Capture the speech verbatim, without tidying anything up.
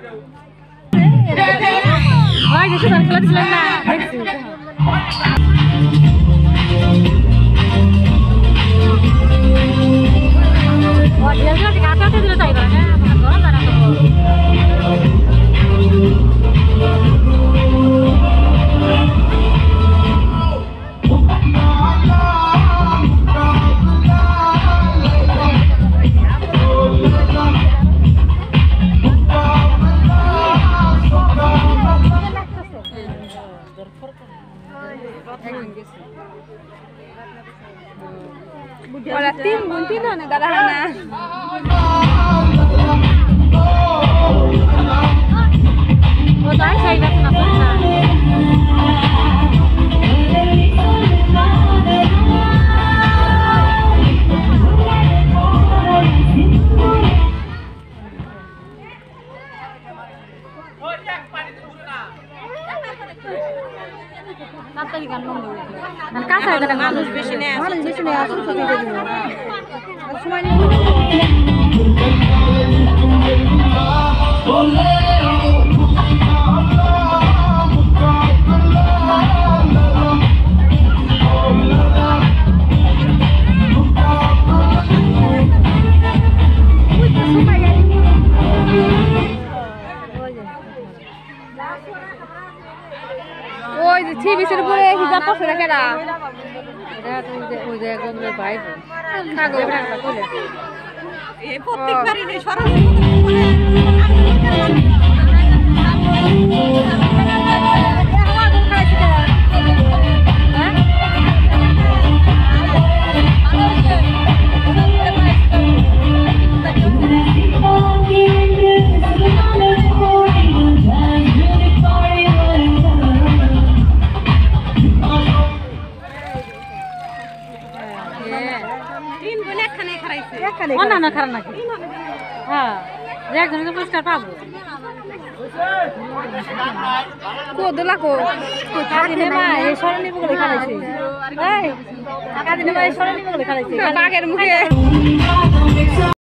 ওই যে সুন্দর খেলা দিছিলেন না দেখছি ওই যে যে কাটাতে দিলে তাই না আমার ঘর জানা তো Wala tin, bunti na nagarahan na. O tayo sa iba na po na. Tatay kan mo. Ang kasa ito ng alos beshi na. Alos beshi na aso sa dito dito. Asumay ni. ওই যে টিভির উপরে হিজাব পড়ছে না কেডা এটা তো ওই যে ওই যে গঙ্গা ভাইব কাগো রাখবা কইলে এই প্রত্যেকবারই এই সরল অন্য না খারাপ নাকি হ্যাঁ একজন তো পুরস্কার পাবো কো দলা কো কাদিনে মা এই সরণি বলে খাইছে এই কাদিনে মা এই সরণি বলে খাইছে বাঘের মুখে